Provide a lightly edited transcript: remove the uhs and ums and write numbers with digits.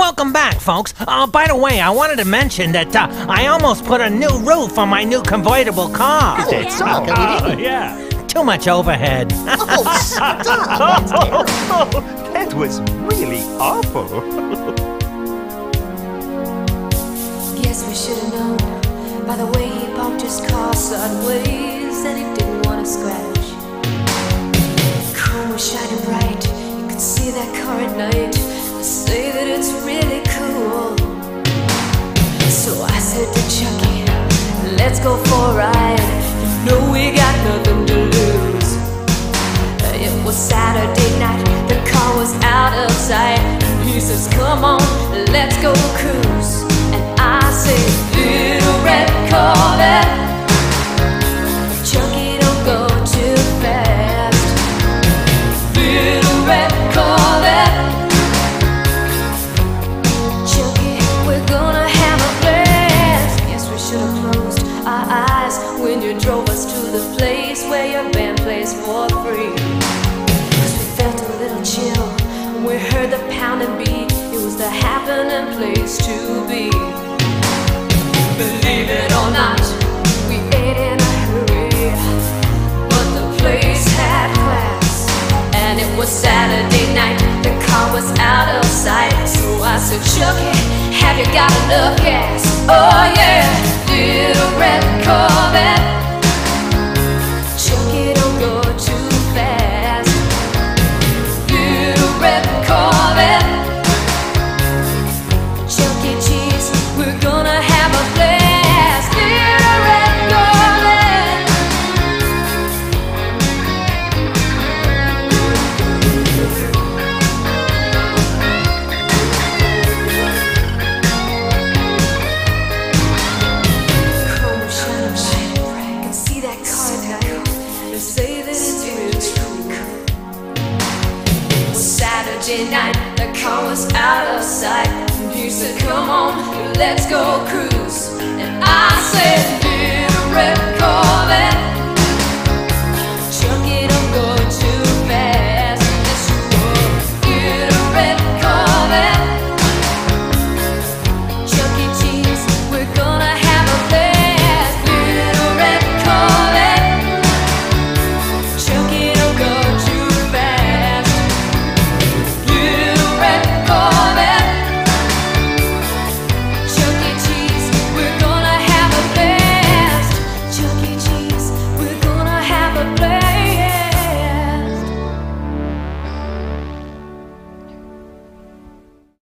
welcome back, folks. By the way, I wanted to mention that I almost put a new roof on my new convertible car. Oh, yeah. So, how come you didn't? Yeah. Too much overhead. Oh, stop! That was really awful. Guess we should have known by the way he parked his car sideways that he didn't want to scratch. Chrome was shining bright, you could see that car at night. They say that it's really cool. So I said to Chucky, let's go for a ride. You know we got nothing to lose. It was Saturday night, the car was out of sight. He says, come on, let's go cruise. And I say, little red Corvette, Chucky, don't go too fast. Little red Corvette, Chucky, we're gonna have a blast. Yes, we should have closed our eyes when you drove us to the place where your band plays for free. 'Cause we felt a little chill when we heard the pounding beat. It was the happening place to be. Believe it or not, we ate in a hurry, but the place had class. And it was Saturday night, the car was out of sight. So I said, Chucky, have you got enough gas? Oh yeah, little red Corvette, Chucky, don't go too fast. Little red Corvette, Chuck E. Cheese, we're gonna have a blast. Little red Corvette. Chrome was shining bright, can see that car at night. They say that it's really true. It was Saturday night, the car was out of sight. And he said, come on, let's go cruise. And I said, little red Corvette,